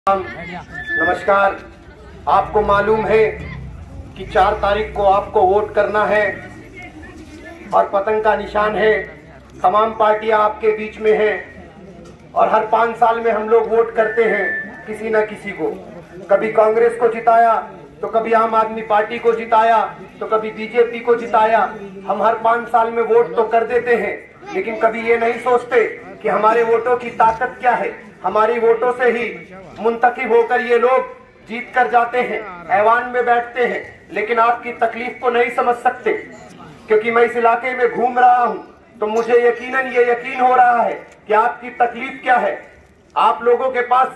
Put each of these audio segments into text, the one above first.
नमस्कार। आपको मालूम है कि 4 तारीख को आपको वोट करना है और पतंग का निशान है। तमाम पार्टियां आपके बीच में हैं और हर 5 साल में हम लोग वोट करते हैं किसी न किसी को। कभी कांग्रेस को जिताया तो कभी आम आदमी पार्टी को जिताया तो कभी बीजेपी को जिताया। हम हर 5 साल में वोट तो कर देते हैं, लेकिन कभी ये नहीं सोचते कि हमारे वोटों की ताकत क्या है। हमारी वोटों से ही मुंतखब होकर ये लोग जीत कर जाते हैं, ऐवान में बैठते हैं, लेकिन आपकी तकलीफ को नहीं समझ सकते। क्योंकि मैं इस इलाके में घूम रहा हूं तो मुझे ये यकीन हो रहा है कि आपकी तकलीफ क्या है। आप लोगों के पास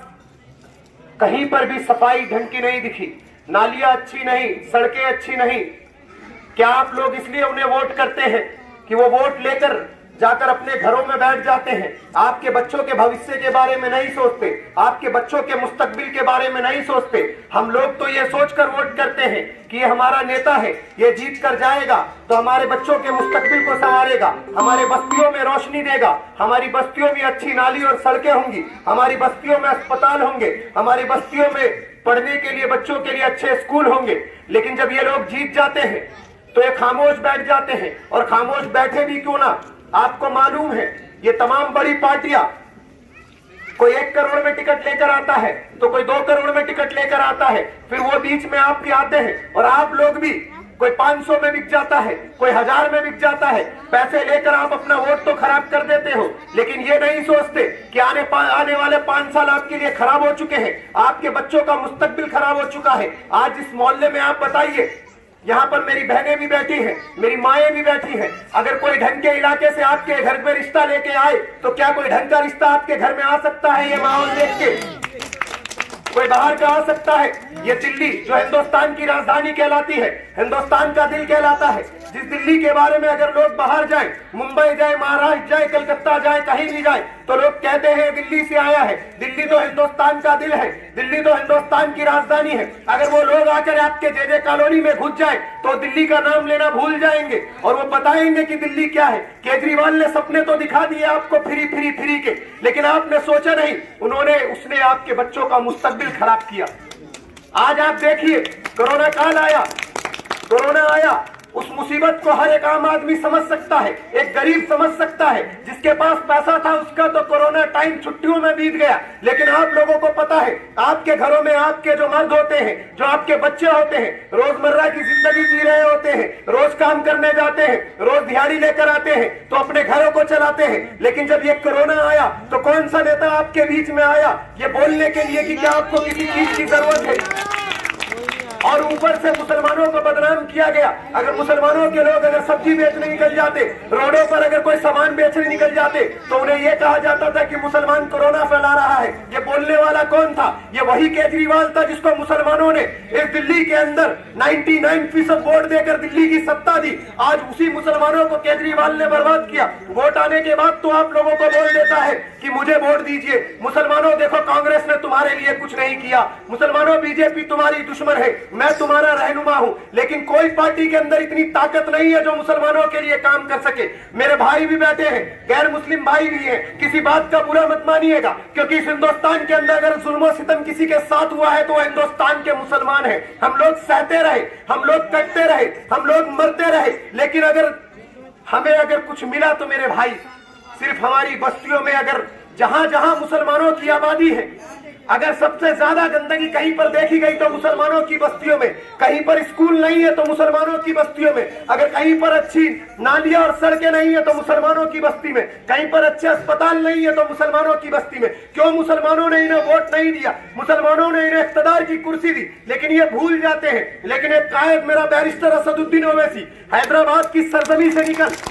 कहीं पर भी सफाई ढंग की नहीं दिखी, नालियां अच्छी नहीं, सड़कें अच्छी नहीं। क्या आप लोग इसलिए उन्हें वोट करते हैं कि वो वोट लेकर जाकर अपने घरों में बैठ जाते हैं? आपके बच्चों के भविष्य के बारे में नहीं सोचते, आपके बच्चों के मुस्तकबिल के बारे में नहीं सोचते। हम लोग तो ये सोचकर वोट करते हैं कि ये हमारा नेता है, ये जीत कर जाएगा तो हमारे बच्चों के मुस्तकबिल को संवारेगा, हमारे बस्तियों में रोशनी देगा, हमारी बस्तियों में अच्छी नाली और सड़कें होंगी, हमारी बस्तियों में अस्पताल होंगे, हमारी बस्तियों में पढ़ने के लिए बच्चों के लिए अच्छे स्कूल होंगे। लेकिन जब ये लोग जीत जाते हैं तो ये खामोश बैठ जाते हैं। और खामोश बैठे भी क्यों ना, आपको मालूम है ये तमाम बड़ी पार्टियां, कोई 1 करोड़ में टिकट लेकर आता है तो कोई 2 करोड़ में टिकट लेकर आता है, फिर वो बीच में आप भी आते हैं और आप लोग भी, कोई 500 में बिक जाता है, कोई 1000 में बिक जाता है। पैसे लेकर आप अपना वोट तो खराब कर देते हो, लेकिन ये नहीं सोचते कि आने वाले 5 साल आपके लिए खराब हो चुके हैं, आपके बच्चों का मुस्तकबिल खराब हो चुका है। आज इस मोहल्ले में आप बताइए, यहाँ पर मेरी बहनें भी बैठी हैं, मेरी माएँ भी बैठी हैं, अगर कोई ढंग के इलाके से आपके घर में रिश्ता लेके आए तो क्या कोई ढंग का रिश्ता आपके घर में आ सकता है? ये माहौल देख के कोई बाहर का आ सकता है? ये दिल्ली जो हिंदुस्तान की राजधानी कहलाती है, हिंदुस्तान का दिल कहलाता है, जिस दिल्ली के बारे में अगर लोग बाहर जाएं, मुंबई जाए, महाराष्ट्र जाए, कलकत्ता जाए, कहीं भी जाए तो लोग कहते हैं दिल्ली से आया है। दिल्ली तो हिंदुस्तान का दिल है, दिल्ली तो हिंदुस्तान की राजधानी है। अगर वो लोग आकर आपके जे कॉलोनी में घुस जाए तो दिल्ली का नाम लेना भूल जाएंगे और वो बताएंगे कि दिल्ली क्या है। केजरीवाल ने सपने तो दिखा दिए आपको फ्री के, लेकिन आपने सोचा नहीं, उसने आपके बच्चों का मुस्तकबिल खराब किया। आज आप देखिए, कोरोना काल आया, कोरोना आया, उस मुसीबत को हर एक आम आदमी समझ सकता है, एक गरीब समझ सकता है। जिसके पास पैसा था उसका तो कोरोना टाइम छुट्टियों में बीत गया, लेकिन आप लोगों को पता है, आपके घरों में आपके जो मर्द होते हैं, जो आपके बच्चे होते हैं, रोजमर्रा की जिंदगी जी रहे होते हैं, रोज काम करने जाते हैं, रोज दिहाड़ी लेकर आते हैं तो अपने घरों को चलाते हैं। लेकिन जब ये कोरोना आया तो कौन सा नेता आपके बीच में आया ये बोलने के लिए कि क्या आपको किसी चीज की जरूरत है? और ऊपर से मुसलमानों को बदनाम किया गया। अगर मुसलमानों के लोग अगर सब्जी बेचने निकल जाते, रोडों पर अगर कोई सामान बेचने निकल जाते तो उन्हें यह कहा जाता था कि मुसलमान कोरोना फैला रहा है। ये बोलने वाला कौन था? ये वही केजरीवाल था जिसको मुसलमानों ने इस दिल्ली के अंदर 99% वोट देकर दिल्ली की सत्ता दी। आज उसी मुसलमानों को केजरीवाल ने बर्बाद किया। वोट आने के बाद तो आप लोगों को बोल देता है कि मुझे वोट दीजिए। मुसलमानों देखो, कांग्रेस ने तुम्हारे लिए कुछ नहीं किया। मुसलमानों, बीजेपी तुम्हारी दुश्मन है, मैं तुम्हारा रहनुमा हूं, लेकिन कोई पार्टी के अंदर इतनी ताकत नहीं है जो मुसलमानों के लिए काम कर सके। मेरे भाई भी बैठे हैं, गैर मुस्लिम भाई भी हैं, किसी बात का बुरा मत मानिएगा, क्योंकि इस हिंदुस्तान के अंदर अगर जुल्म सितम किसी के साथ हुआ है तो हिंदुस्तान के मुसलमान हैं। हम लोग सहते रहे, हम लोग कटते रहे, हम लोग मरते रहे, लेकिन अगर हमें कुछ मिला तो मेरे भाई, सिर्फ हमारी बस्तियों में अगर जहां जहां मुसलमानों की आबादी है, अगर सबसे ज्यादा गंदगी कहीं पर देखी गई तो मुसलमानों की बस्तियों में, कहीं पर स्कूल नहीं है तो मुसलमानों की बस्तियों में, अगर कहीं पर अच्छी नालियां और सड़कें नहीं है तो मुसलमानों की बस्ती में, कहीं पर अच्छे अस्पताल नहीं है तो मुसलमानों की बस्ती में। क्यों मुसलमानों ने इन्हें वोट नहीं दिया? मुसलमानों ने इन्हें इख्तिदार की कुर्सी दी, लेकिन ये भूल जाते हैं। लेकिन एक कायद, मेरा बैरिस्टर असदुद्दीन ओवैसी, हैदराबाद की सरजमी से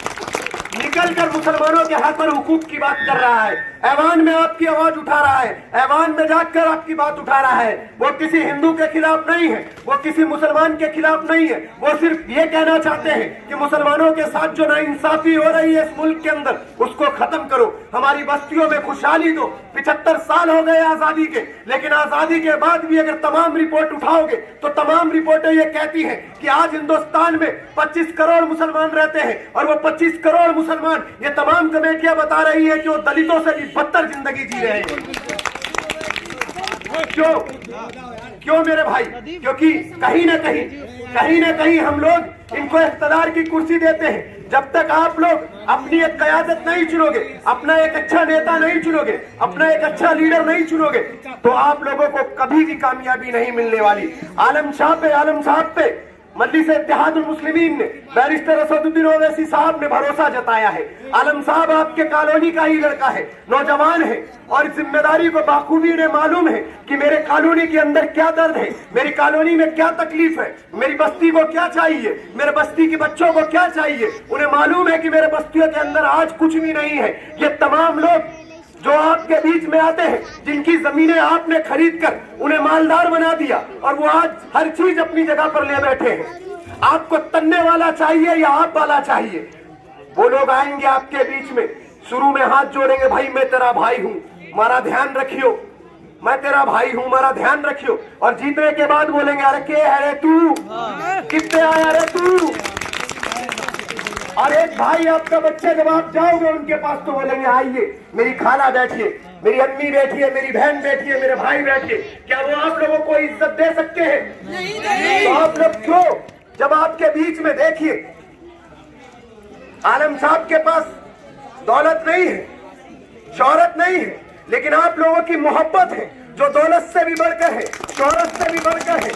निकलकर मुसलमानों के हक और हुकूक की बात कर रहा है, ऐवान में आपकी आवाज उठा रहा है, ऐवान में जाकर आपकी बात उठा रहा है। वो किसी हिंदू के खिलाफ नहीं है, वो किसी मुसलमान के खिलाफ नहीं है, वो सिर्फ ये कहना चाहते हैं कि मुसलमानों के साथ जो नाइंसाफी हो रही है इस मुल्क के अंदर, उसको खत्म करो, हमारी बस्तियों में खुशहाली दो। 75 साल हो गए आजादी के, लेकिन आजादी के बाद भी अगर तमाम रिपोर्ट उठाओगे तो तमाम रिपोर्टें ये कहती हैं कि आज हिंदुस्तान में 25 करोड़ मुसलमान रहते हैं, और वो 25 करोड़ मुसलमान, ये तमाम कमेटियां बता रही है कि वो दलितों से भी बदतर जिंदगी जी रहे हैं। क्यों मेरे भाई? क्योंकि कहीं ना कहीं हम लोग इनको इख्तियार की कुर्सी देते हैं। जब तक आप लोग अपनी एक क़यादत नहीं चुनोगे, अपना एक अच्छा नेता नहीं चुनोगे, अपना एक अच्छा लीडर नहीं चुनोगे, तो आप लोगों को कभी भी कामयाबी नहीं मिलने वाली। आलम साहब पे मजलिस इत्तेहादुल मुस्लिमीन ने, बैरिस्टर असदुद्दीन ओवैसी साहब ने भरोसा जताया है। आलम साहब आपके कॉलोनी का ही लड़का है, नौजवान है, और जिम्मेदारी को बाखूबी ने मालूम है कि मेरे कॉलोनी के अंदर क्या दर्द है, मेरी कॉलोनी में क्या तकलीफ है, मेरी बस्ती को क्या चाहिए, मेरे बस्ती के बच्चों को क्या चाहिए। उन्हें मालूम है कि मेरे बस्तियों के अंदर आज कुछ भी नहीं है। ये तमाम लोग जो आपके बीच में आते हैं, जिनकी जमीनें आपने खरीद कर उन्हें मालदार बना दिया और वो आज हर चीज अपनी जगह पर ले बैठे हैं। आपको तन्ने वाला चाहिए या आप वाला चाहिए? वो लोग आएंगे आपके बीच में, शुरू में हाथ जोड़ेंगे, भाई मैं तेरा भाई हूँ, हमारा ध्यान रखियो, मैं तेरा भाई हूँ, हमारा ध्यान रखियो। और जीतने के बाद बोलेंगे, अरे के है रे तू, कितने आया रे तू। और एक भाई आपका बच्चा, जब आप जाओगे उनके पास तो बोलेंगे, आइए मेरी खाला बैठिए, मेरी अम्मी बैठिए, मेरी बहन बैठिए, मेरे भाई बैठिए। क्या वो आप लोगों को इज्जत दे सकते हैं? नहीं। तो आप लोग क्यों, जब आपके बीच में देखिए, आलम साहब के पास दौलत नहीं है, शोहरत नहीं है, लेकिन आप लोगों की मोहब्बत है जो दौलत से भी बढ़कर है, शोहरत से भी बढ़कर है।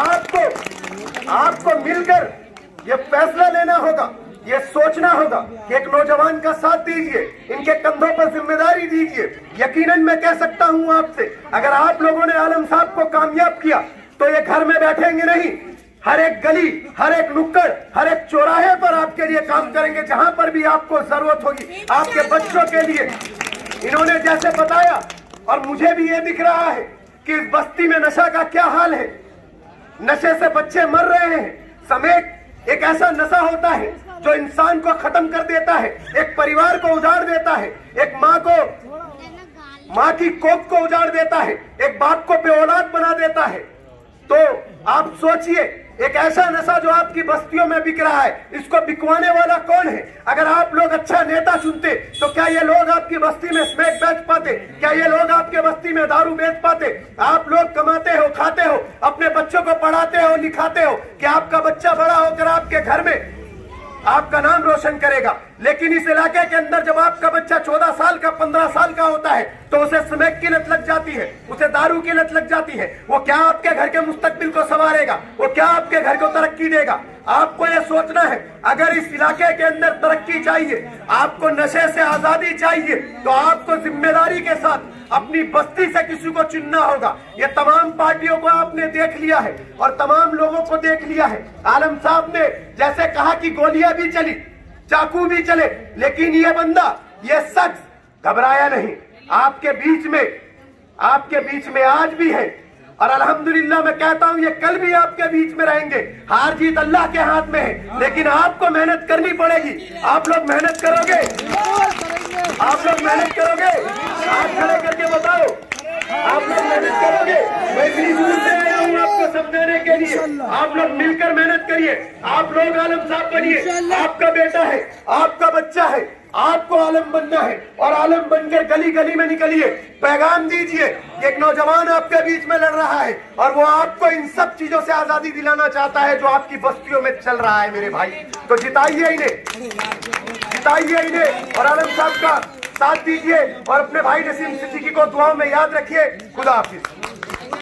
और आपको मिलकर ये फैसला लेना होगा, ये सोचना होगा कि एक नौजवान का साथ दीजिए, इनके कंधों पर जिम्मेदारी दीजिए। यकीनन मैं कह सकता हूं आपसे, अगर आप लोगों ने आलम साहब को कामयाब किया तो ये घर में बैठेंगे नहीं, हर एक गली, हर एक नुक्कड़, हर एक चौराहे पर आपके लिए काम करेंगे, जहां पर भी आपको जरूरत होगी, आपके बच्चों के लिए। इन्होंने जैसे बताया, और मुझे भी ये दिख रहा है कि इस बस्ती में नशा का क्या हाल है, नशे से बच्चे मर रहे हैं। समेत एक ऐसा नशा होता है जो इंसान को खत्म कर देता है, एक परिवार को उजाड़ देता है, एक माँ की कोख को उजाड़ देता है, एक बाप को बेऔलाद बना देता है। तो आप सोचिए, एक ऐसा नशा जो आपकी बस्तियों में बिक रहा है, इसको बिकवाने वाला कौन है? अगर आप लोग अच्छा नेता चुनते तो क्या ये लोग आपकी बस्ती में स्मैक बेच पाते? क्या ये लोग आपके बस्ती में दारू बेच पाते? आप लोग कमाते हो, खाते हो, अपने बच्चों को पढ़ाते हो, लिखाते हो कि आपका बच्चा बड़ा होकर आपके घर में आपका नाम रोशन करेगा। लेकिन इस इलाके के अंदर जब आपका बच्चा 14 साल का, 15 साल का होता है तो उसे स्मैक की लत लग जाती है, उसे दारू की लत लग जाती है। वो क्या आपके घर के मुस्तकबिल को संवारेगा? वो क्या आपके घर को तरक्की देगा? आपको ये सोचना है, अगर इस इलाके के अंदर तरक्की चाहिए, आपको नशे से आजादी चाहिए, तो आपको जिम्मेदारी के साथ अपनी बस्ती से किसी को चुनना होगा। ये तमाम पार्टियों को आपने देख लिया है और तमाम लोगों को देख लिया है। आलम साहब ने जैसे कहा कि गोलियां भी चली, चाकू भी चले, लेकिन ये बंदा, ये शख्स घबराया नहीं। आपके बीच में आज भी है, और अल्हम्दुलिल्लाह मैं कहता हूं ये कल भी आपके बीच में रहेंगे। हार जीत अल्लाह के हाथ में है, लेकिन आपको मेहनत करनी पड़ेगी। आप लोग मेहनत करोगे? आप लोग मेहनत करोगे? हाथ खड़े करके बताओ, आप लोग मेहनत करोगे? मैं इतनी दूर से आया हूँ आपको समझाने के लिए। आप लोग मिलकर मेहनत करिए। आप लोग आलम साहब बनिए, आपका बेटा है, आपका बच्चा है, आपको आलम बनना है, और आलम बनकर गली गली में निकलिए, पैगाम दीजिए। एक नौजवान आपके बीच में लड़ रहा है और वो आपको इन सब चीजों से आजादी दिलाना चाहता है जो आपकी बस्तियों में चल रहा है मेरे भाई। तो जिताइए इन्हें और आलम साहब का साथ दीजिए, और अपने भाई नसीम सिद्दीकी को दुआओं में याद रखिए। खुदा हाफिज।